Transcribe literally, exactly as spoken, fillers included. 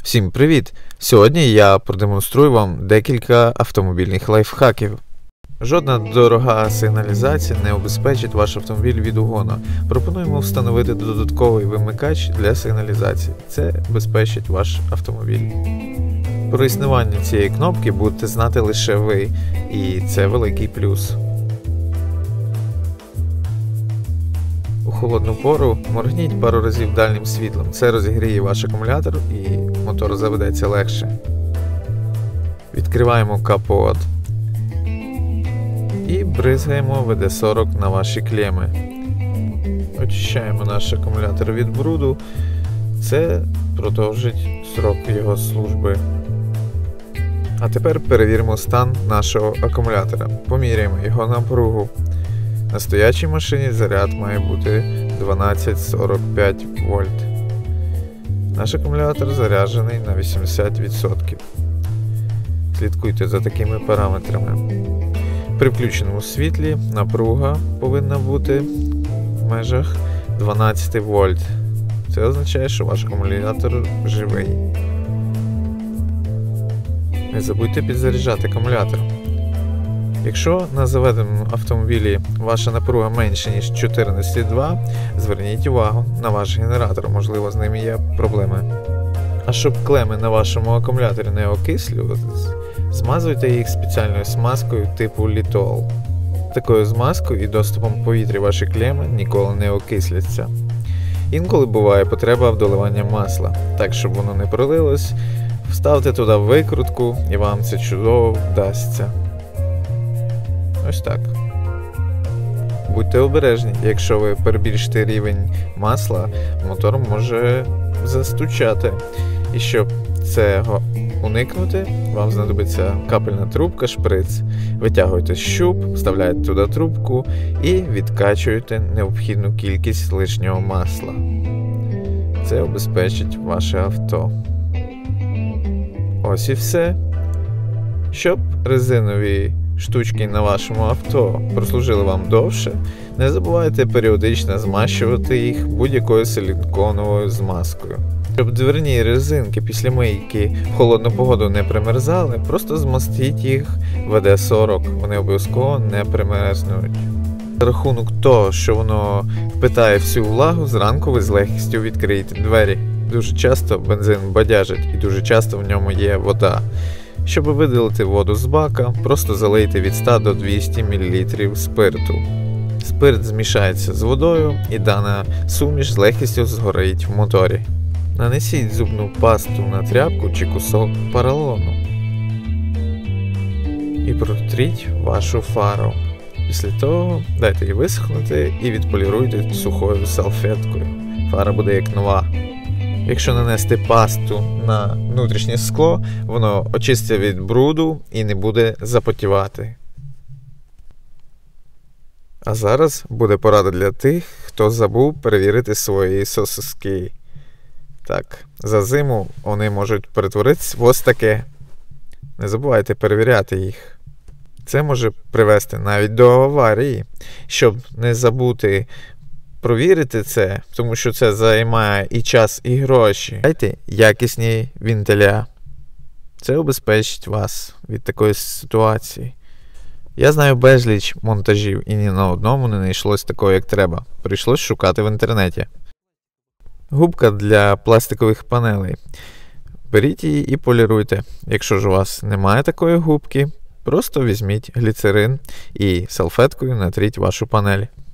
Всім привіт! Сьогодні я продемонструю вам декілька автомобільних лайфхаків. Жодна дорога сигналізація не убезпечить ваш автомобіль від угону. Пропонуємо встановити додатковий вимикач для сигналізації. Це безпечить ваш автомобіль. Про існування цієї кнопки будете знати лише ви, і це великий плюс. У холодну пору моргніть пару разів дальнім світлом. Це розігріє ваш акумулятор і мотор заведеться легше. Відкриваємо капот і бризгаємо ве де сорок на ваші клеми. Очищаємо наш акумулятор від бруду. Це продовжить срок його служби. А тепер перевіримо стан нашого акумулятора. Поміряємо його напругу. На стоячій машині заряд має бути дванадцять сорок п'ять вольт. Наш акумулятор заряджений на вісімдесят відсотків. Слідкуйте за такими параметрами. При включеному світлі напруга повинна бути в межах дванадцять вольт. Це означає, що ваш акумулятор живий. Не забудьте підзаряджати акумулятор. Якщо на заведеному автомобілі ваша напруга менше, ніж чотирнадцять два, зверніть увагу на ваш генератор, можливо, з ним є проблеми. А щоб клеми на вашому акумуляторі не окислювалися, змазуйте їх спеціальною смазкою типу літол. Такою змазкою і доступом повітря ваші клеми ніколи не окисляться. Інколи буває потреба в доливанні масла, так щоб воно не пролилось, вставте туди викрутку і вам це чудово вдасться. Ось так. Будьте обережні, якщо ви перебільшите рівень масла, мотор може застучати. І щоб цього уникнути, вам знадобиться капельна трубка, шприц. Витягуйте щуп, вставляєте туди трубку і відкачуєте необхідну кількість лишнього масла. Це обезпечить ваше авто. Ось і все. Щоб резинові штучки на вашому авто прослужили вам довше, не забувайте періодично змащувати їх будь-якою силіконовою змазкою. Щоб дверні резинки після мийки в холодну погоду не примерзали, просто змастіть їх ве де сорок, вони обов'язково не примерзнуть. За рахунок того, що воно впитає всю влагу, зранку ви з легкістю відкриєте двері. Дуже часто бензин бадяжить і дуже часто в ньому є вода. Щоб видалити воду з бака, просто залийте від ста до двохсот мілілітрів спирту. Спирт змішається з водою і дана суміш з легкістю згорить в моторі. Нанесіть зубну пасту на тряпку чи кусок поролону і протріть вашу фару. Після того дайте її висохнути і відполіруйте сухою салфеткою. Фара буде як нова. Якщо нанести пасту на внутрішнє скло, воно очиститься від бруду і не буде запотівати. А зараз буде порада для тих, хто забув перевірити свої соски. Так, за зиму вони можуть перетворитися в ось таке. Не забувайте перевіряти їх. Це може привести навіть до аварії. Щоб не забути провірити це, тому що це займає і час, і гроші. Дайте якісні вентиля. Це убезпечить вас від такої ситуації. Я знаю безліч монтажів і ні на одному не знайшлось такого, як треба. Прийшлось шукати в інтернеті. Губка для пластикових панелей. Беріть її і поліруйте. Якщо ж у вас немає такої губки, просто візьміть гліцерин і салфеткою натріть вашу панель.